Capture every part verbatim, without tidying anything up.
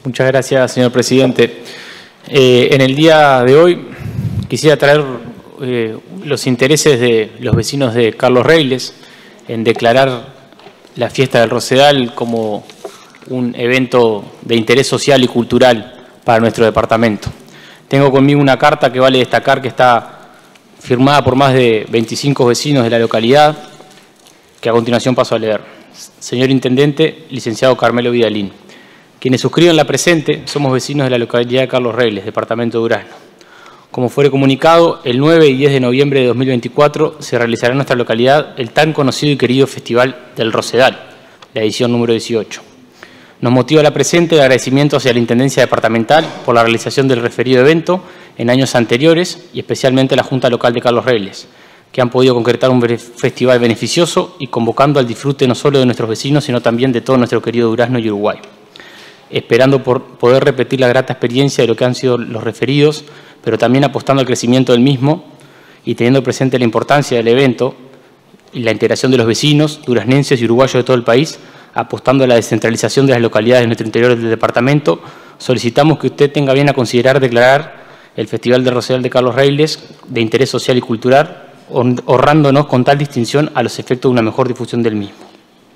Muchas gracias, señor presidente. Eh, en el día de hoy quisiera traer eh, los intereses de los vecinos de Carlos Reiles en declarar la fiesta del Rosedal como un evento de interés social y cultural para nuestro departamento. Tengo conmigo una carta que vale destacar que está firmada por más de veinticinco vecinos de la localidad, que a continuación paso a leer. Señor Intendente, licenciado Carmelo Vidalín. Quienes suscriben la presente somos vecinos de la localidad de Carlos Reiles, departamento de Durazno. Como fuere comunicado, el nueve y diez de noviembre de dos mil veinticuatro se realizará en nuestra localidad el tan conocido y querido Festival del Rosedal, la edición número dieciocho. Nos motiva la presente el agradecimiento hacia la Intendencia Departamental por la realización del referido evento en años anteriores y especialmente a la Junta Local de Carlos Reiles, que han podido concretar un festival beneficioso y convocando al disfrute no solo de nuestros vecinos, sino también de todo nuestro querido Durazno y Uruguay. Esperando por poder repetir la grata experiencia de lo que han sido los referidos, pero también apostando al crecimiento del mismo y teniendo presente la importancia del evento y la integración de los vecinos, duraznenses y uruguayos de todo el país, apostando a la descentralización de las localidades de nuestro interior del departamento, solicitamos que usted tenga bien a considerar declarar el Festival del Rosedal de Carlos Reiles de interés social y cultural, honrándonos con tal distinción a los efectos de una mejor difusión del mismo.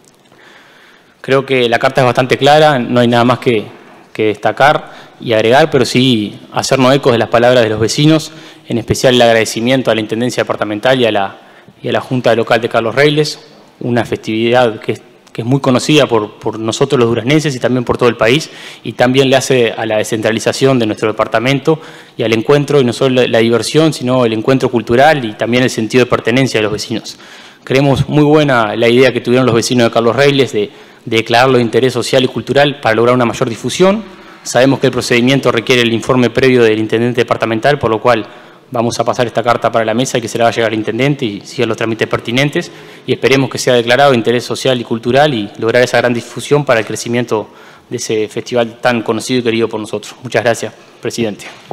Creo que la carta es bastante clara, no hay nada más que, que destacar y agregar, pero sí hacernos ecos de las palabras de los vecinos, en especial el agradecimiento a la Intendencia Departamental y a la, y a la Junta Local de Carlos Reiles, una festividad que es, que es muy conocida por, por nosotros los duraznenses y también por todo el país, y también le hace a la descentralización de nuestro departamento y al encuentro, y no solo la diversión, sino el encuentro cultural y también el sentido de pertenencia de los vecinos. Creemos muy buena la idea que tuvieron los vecinos de Carlos Reiles de de declararlo de interés social y cultural para lograr una mayor difusión. Sabemos que el procedimiento requiere el informe previo del Intendente Departamental, por lo cual vamos a pasar esta carta para la mesa y que se la va a llegar al Intendente y sigan los trámites pertinentes y esperemos que sea declarado de interés social y cultural y lograr esa gran difusión para el crecimiento de ese festival tan conocido y querido por nosotros. Muchas gracias, presidente.